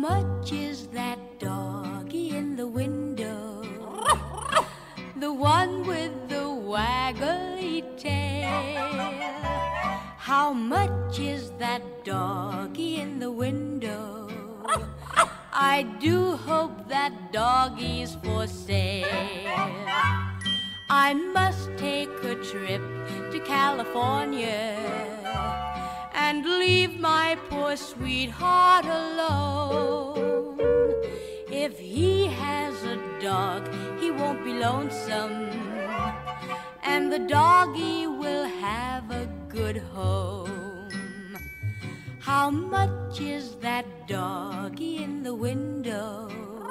much is that doggy in the window? The one with the waggly tail. How much is that doggy in the window? I do hope that doggy's for sale. I must take a trip to California and leave my poor sweetheart alone. If he has a dog, he won't be lonesome, and the doggy will have a good home. How much is that doggy in the window?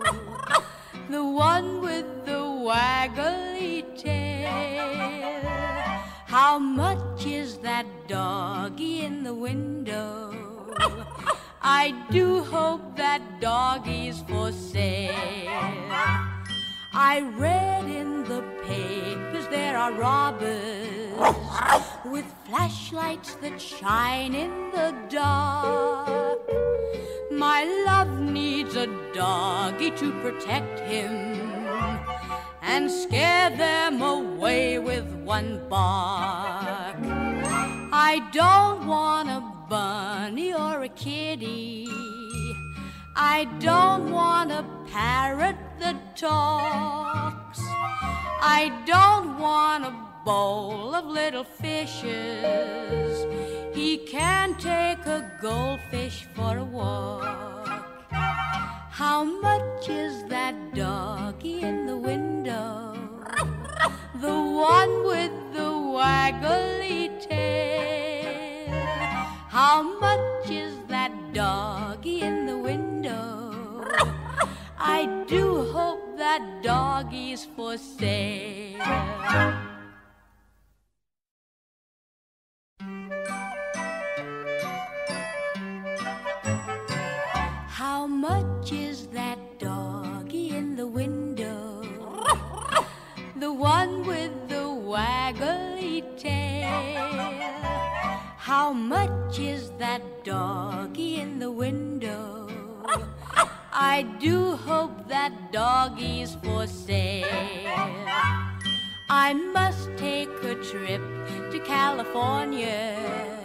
The one with the waggly tail. How much is that doggy in the window? I do hope that doggy's for sale. I read in the papers there are robbers with flashlights that shine in the dark. My love needs a doggy to protect him and scare them away with one bark. I don't want a bunny or a kitty. I don't want a parrot that talks. I don't want a bowl of little fishes. He can take a goldfish for a walk. How much is that doggy in the window? The one with the waggly tail. How much is that doggy in the window? I do hope that doggy's for sale. How much is that doggy in the window? The one with the waggly tail. How much is that doggy in the window? I do hope that doggy's for sale. I must take a trip to California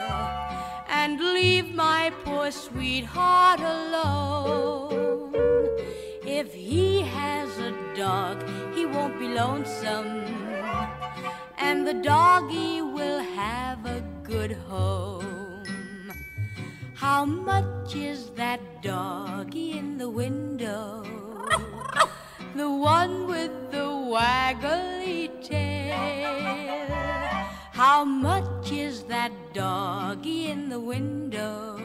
and leave my poor sweetheart alone. If he has a dog, he won't be lonesome, and the doggy will have a good home. How much is that doggy in the window? The one with the waggly tail. How much is that doggy in the window?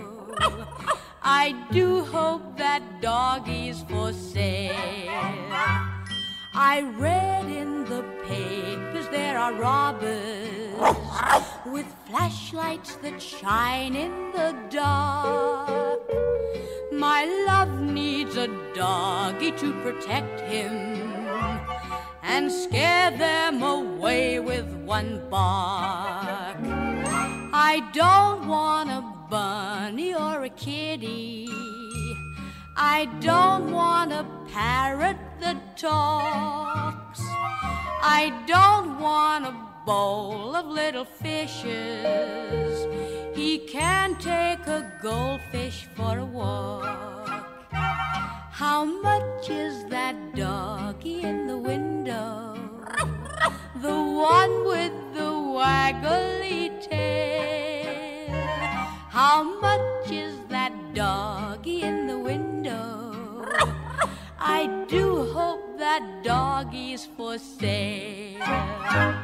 I do hope that doggy's for sale. I read in the papers there are robbers with flashlights that shine in the dark. My love needs a doggy to protect him and scare them away with one bark. I don't want a bunny or a kitty. I don't want a parrot that talks. I don't want a bowl of little fishes. He can take a goldfish for a walk. How much is that doggy in the window? The one with the waggly tail. How much is that doggy in the window? I do hope that doggy's for sale.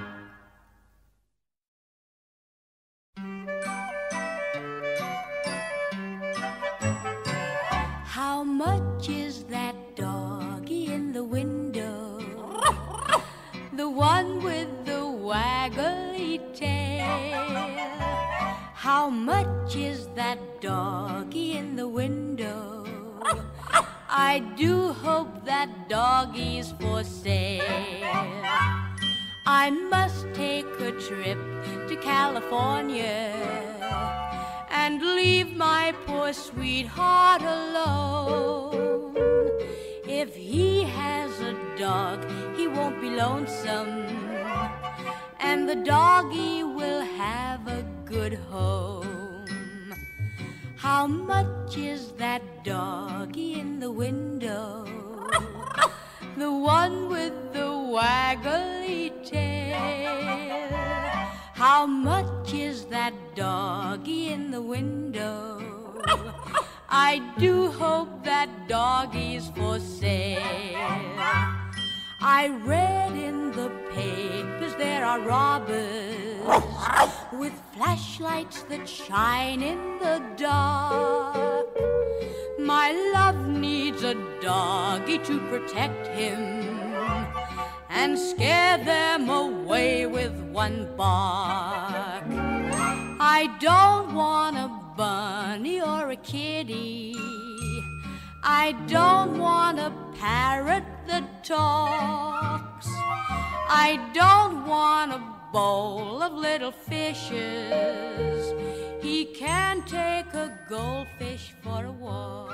How much is that doggy in the window? The one with the waggly tail. How much is that doggy in the window? I do hope that doggy's for sale. I must take a trip to California and and leave my poor sweetheart alone. If he has a dog, he won't be lonesome, and the doggy will have a good home. How much is that doggy in the window? The one with the waggly tail. How much is that doggy in the window? I do hope that doggy's for sale. I read in the papers there are robbers with flashlights that shine in the dark. My love needs a doggy to protect him and scare them away with one bark. I don't want a bunny or a kitty. I don't want a parrot that talks. I don't want a bowl of little fishes. He can take a goldfish for a walk.